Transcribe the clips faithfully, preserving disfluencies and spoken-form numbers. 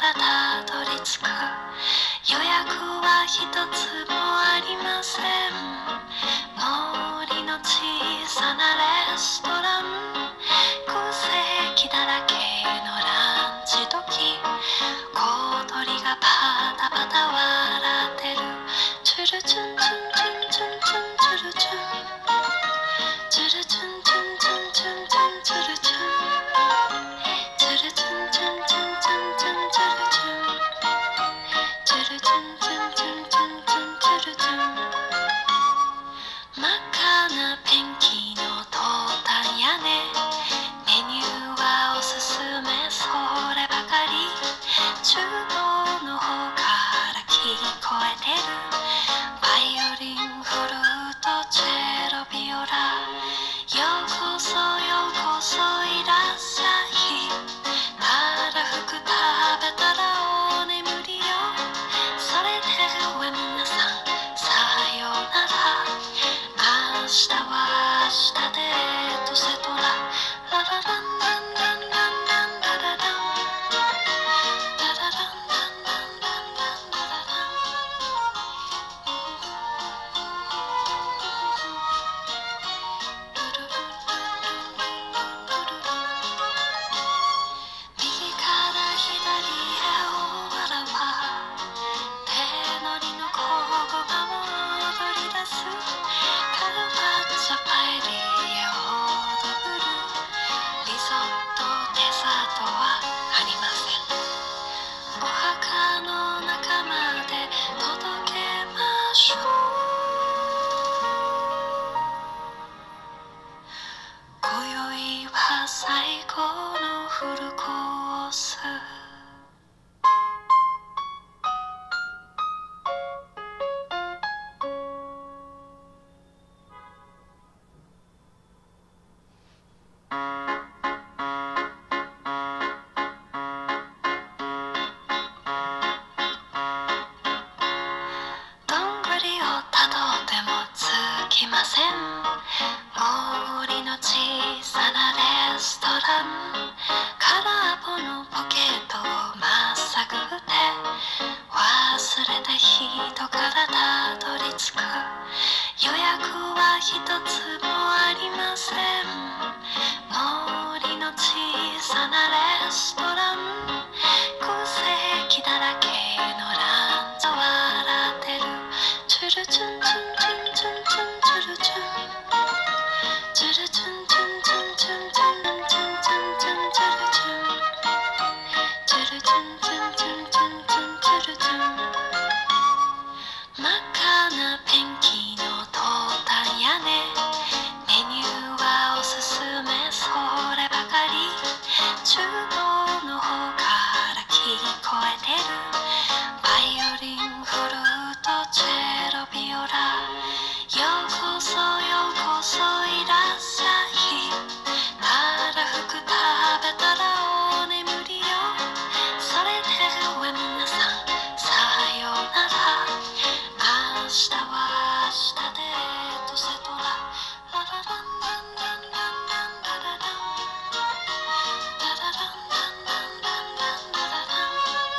からたどり着く。予約は一つもありません。森の小さなレストラン、空席だらけのランチ時、小鳥がパタパタ笑ってる。チュルチュンチュンチュンチュンチュンチュルチュン、チュルチュンチュンチュンチュンチュンチュルチュン、チュルチュンチュンチュンチュンチュンチュルチュン、チュルチュンチュンチュンチュンチュンチュルチュン。真っ赤なペンキのトータン屋根、メニューはおすすめそればかり。厨房の方から聞こえてる。バイオリン、フルート、チェロ、ビオラ。ようこそようこそいらっしゃい。たらふく食べたらお眠りよ。それでは皆さんさようなら。明日は明日でエトセトラ。ララランランランランランラララン、ララランランランランランラララン。右から左へおわらわ、手乗りの小駒も踊り出す。カルパッチョ、パエリエ、オードブル、リゾット、デザートはありません。お墓の中まで届けましょう。今宵は最高のフルコース。どんぐりをたどってもつきません。森の小さなレストラン、空っぽのポケットをまっさぐって忘れた人からたどり着く。予約は一つもありません。森の小さなレストラン、空席だらけのランチ笑ってる。チュルチュンチュンチュンチュンチュンチュルチュン、チュルチュンチュンチュンチュンチュンチュンチュンチュンチュルチュン、チュルチュンチュンチュンチュンチュンチュルチュン。真っ赤なペンキのトータン屋根、メニューはおすすめそればかり。厨房の方から聞こえてる。バイオリン、フルート、チェロ、ビオラ。ようこそようこそいらっしゃい。たらふく食べたらお眠りよ。それでは皆さんさようなら。明日は明日でエトセトラ。ララランランランランランラララン、ララランランランランランラララン。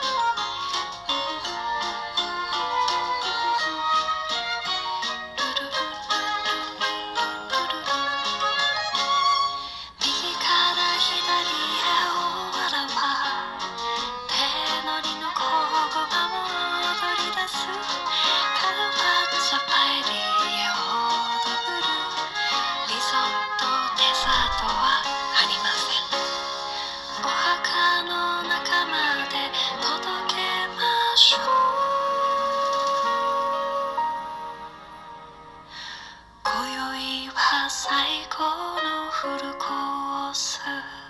右から左へおわらわ、手乗りの小駒も踊り出す。カルパッチョ、パエリエ、オードブル、リゾット、デザートはありません。お墓の中まで届けましょう。今宵は最高のフルコース。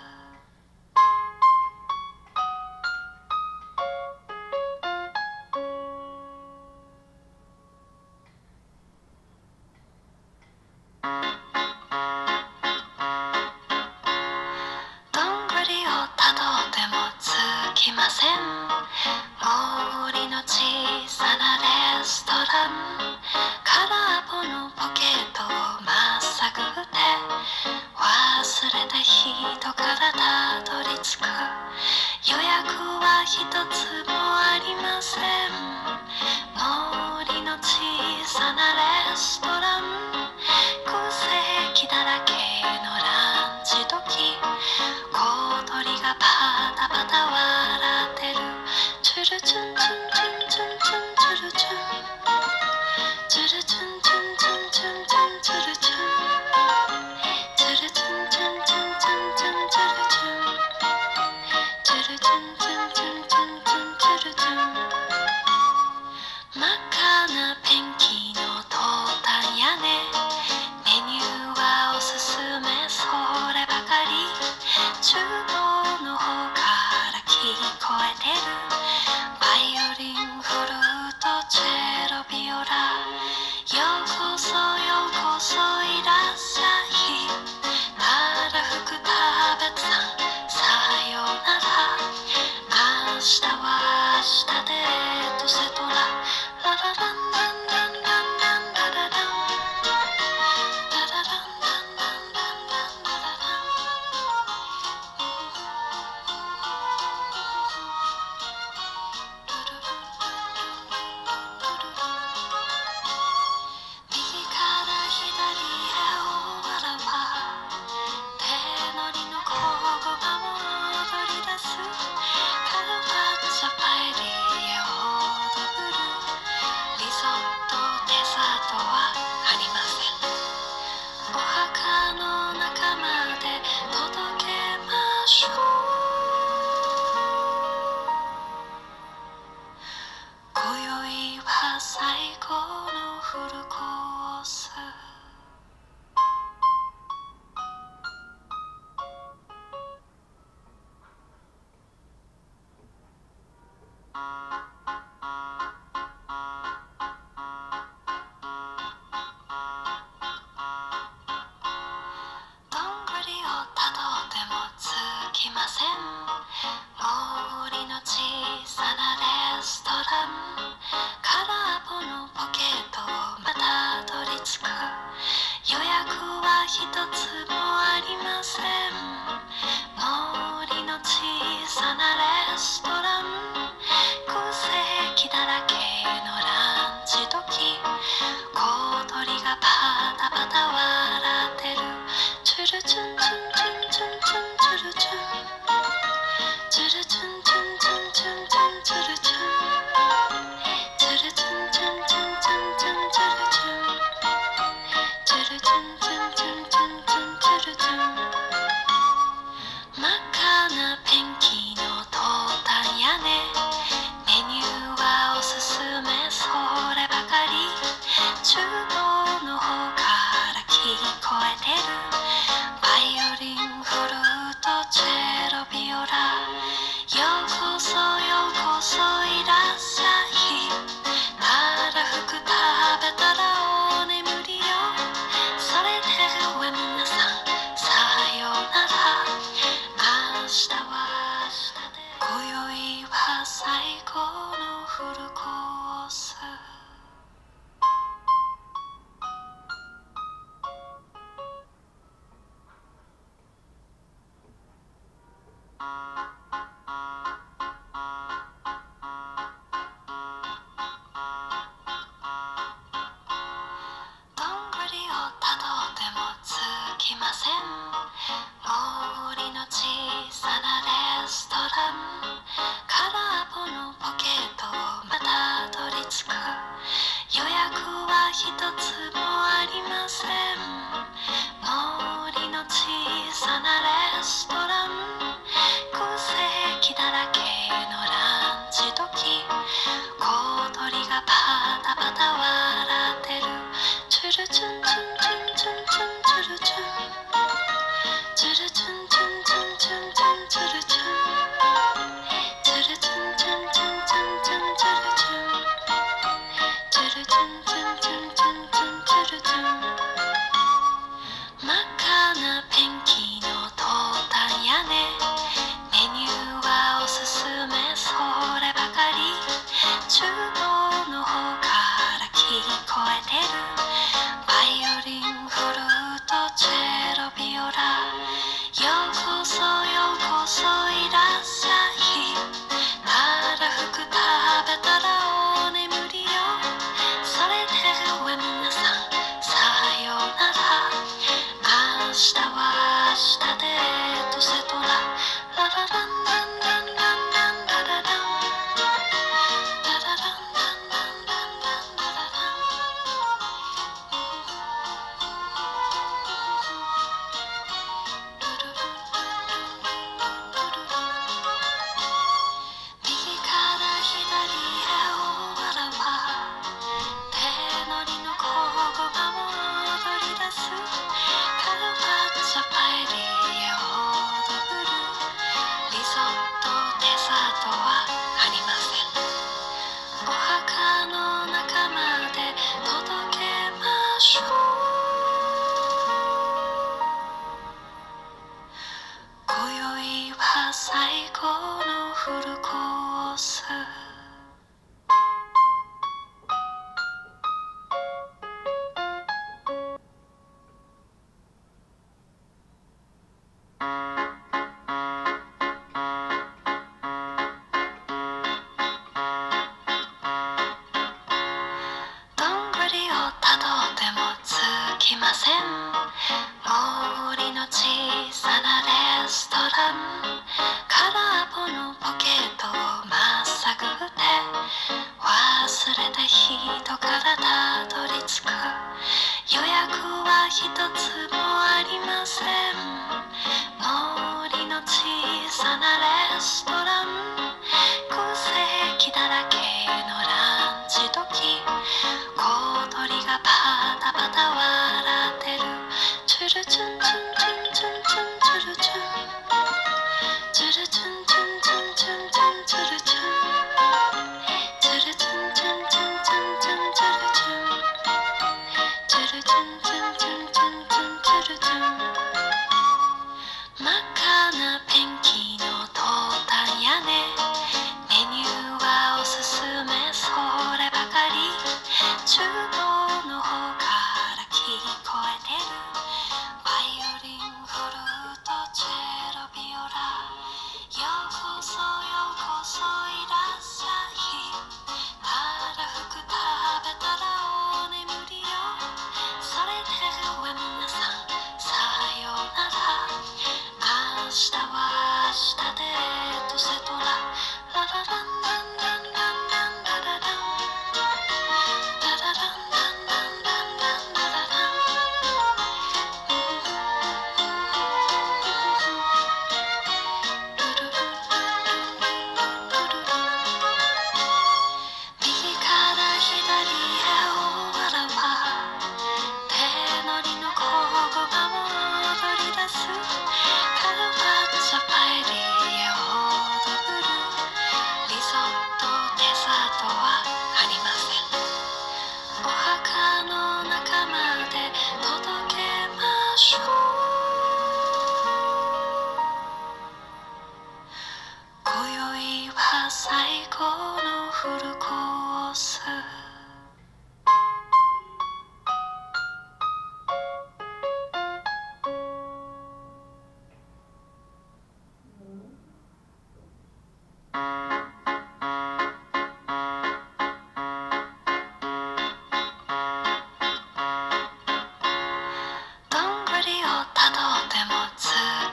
どんぐりをたどってもつきません。森の小さなレストラン、空っぽのポケットをまっさぐって忘れた人からたどり着く。予約は一つこえてるバイオリンフルートチェロビオラようこそようこそいらっしゃいたらふく食べたらお眠りよそれでは皆さんさようなら明日は明日で今宵は最後のフルコースどんぐりをたどってもつきません森の小さなレストラン空っぽのポケットをまたどり着く予約は一つもありません森の小さなレストラン空席だらけのランチ時小鳥がパタパタ笑ってるチュルチュンチュンチュンチュンチュンチュルチュンチュルチュンチュンチュンチュンチュンチュルチュンチュルチュンチュンチュンチュンチュンチュルチュンチュルチュンチュンチュンチュンチュンチュルチュン真っ赤なペンキのトータン屋根メニューはおすすめそればかり厨房の方から聞こえてるバイオリンフルートチェロビオラようこそようこそいらっしゃいたらふく食べたらお眠りよそれでは皆さんさようなら明日は明日でエトセトラララランランランランランララランララランランランランランララララン右から左へおわらわ手乗りの小駒も踊り出すカルパッチョパエリエオードブルリゾットデザートはありませんお墓の中まで届けましょう今宵は最後のフルコースどんぐりをたどってもつきません森の小さなレストラン空っぽのポケットをまっさぐって忘れた人からたどり着く予約は一つもありません森の小さなレストラン空席だらけのランチ時小鳥がパタパタ笑ってるチュルチュンチュンチュンチュンチュンチュルチュンチュルチュンチュンチュンチュンチュンチュルチュンチュルチュンチュンチュンチュンチュンチュルチュンチュルチュンチュンチュンチュンチュン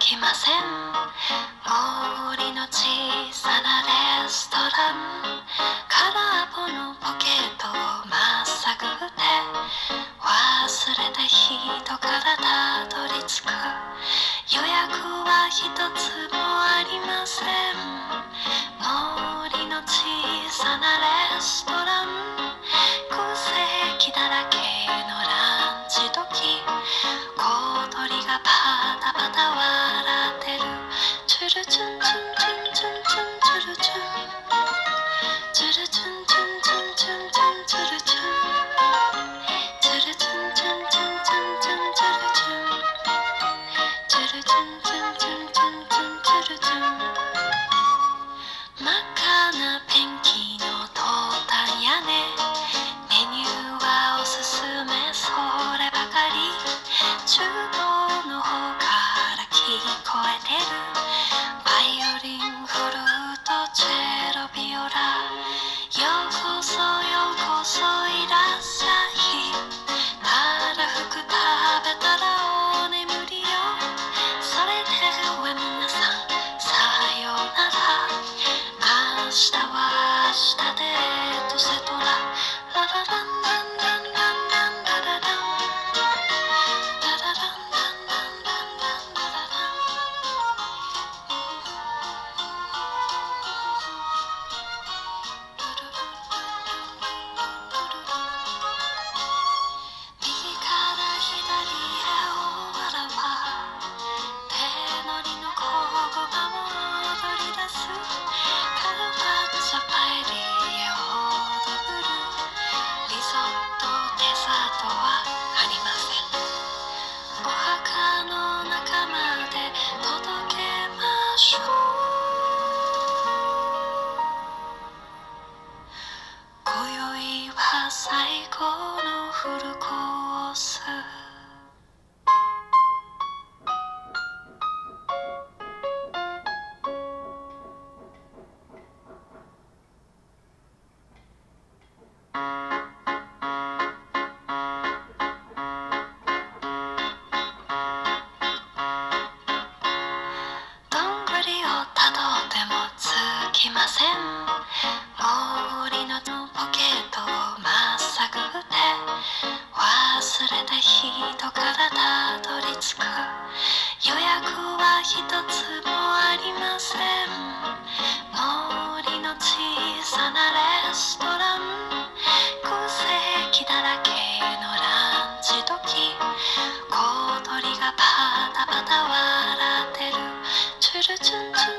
きません。森の小さなレストラン、空っぽのポケットをまっさぐって忘れた人からたどり着く。予約は一つもありません。森の小さなレストラン、空席だらけのランチ時、小鳥がパタパタ笑ってる。チュルチュンチュンチュンチュンチュンチュルチュン、チュルチュンチュンチュンチュンチュンチュルチュン、チュルチュンチュンチュンチュンチュンチュルチュン、チュルチュンチュンチュンチュンチュンチュルチュン。真っ赤なペンキのトータン屋根、メニューはおすすめそればかり。厨房の方から聞こえてる。バイオリン、フルート、チェロ、ビオラ。ようこそようこそいらっしゃい。たらふく食べたらお眠りよ。それでは皆さんさようなら。明日は明日でエトセトラ。ララランランランランランラララン、ララランランランランランラララン。右から左へおわらは手乗りの小駒も踊り出す。カルパッチョパエリエオードブル、リゾットデザートはありません。お墓の中まで届けましょう。今宵は最後のフルコース。どんぐりをたどってもつきません。森のポケットをまっさぐって忘れた人からたどり着く。予約は一つもありません。森の小さなレストラン、空席だらけのランチ時、小鳥がパタパタ笑ってる。チュルチュンチュン